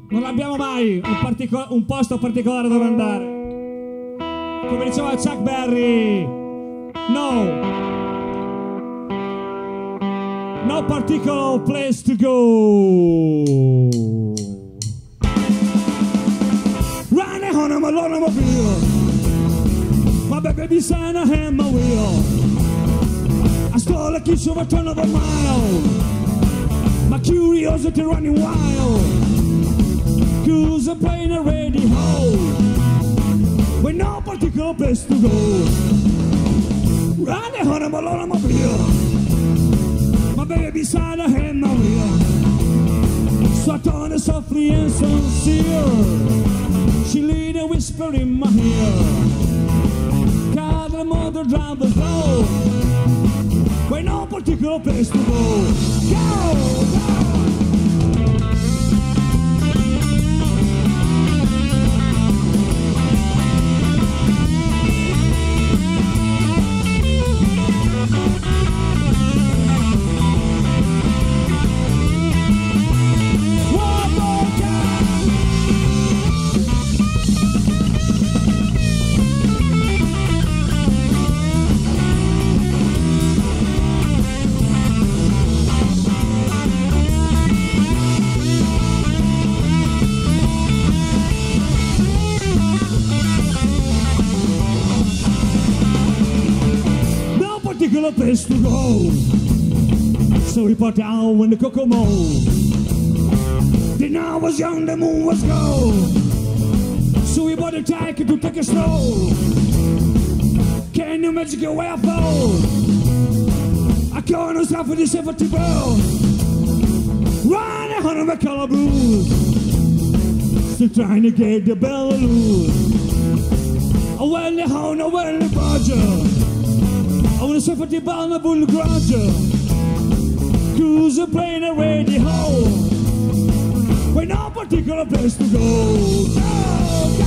Non abbiamo mai un posto particolare dove andare. Come diceva Chuck Berry, no particular place to go. Riding on a automobile, my baby beside a hammer wheel. I stole a kiss over a turn of a mile, my curiosity running wild. Cruise a plane a radio, with no particular place to go. Riding on a automobile, my baby beside a hammer wheel. So I turned her softly and sincere, she lead a whisper in my ear. Car the mother drive the flow, with no particular place to go. Go, go! Place to go, so we put down in the Kokomo. Then I was young, the moon was gold, so we bought a ticket to take a stroll. Can you imagine the way I fall? I can't stop for the 70 bell. Running on my color blues, still trying to get the bell loose. I went the horn, I went the Roger. I wanna surf at the Balna Bull Garage, cruise a plane a radio, with no particular place to go. Go, go!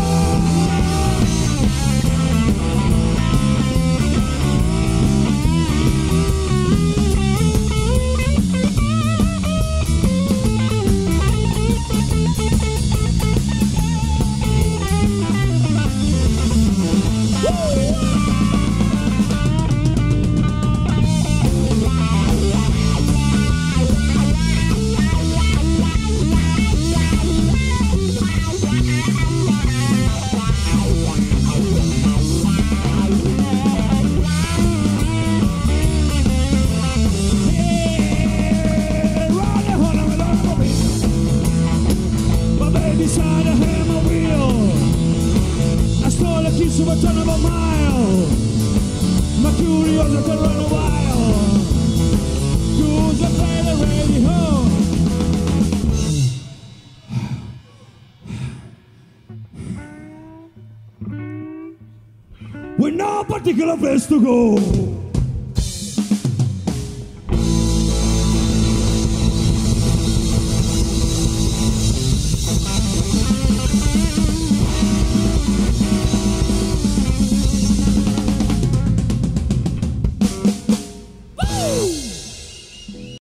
Beside a hammer wheel, I stole a kiss of a ton of a mile. My curiosity run a while, cruise a play the radio, with no particular place to go.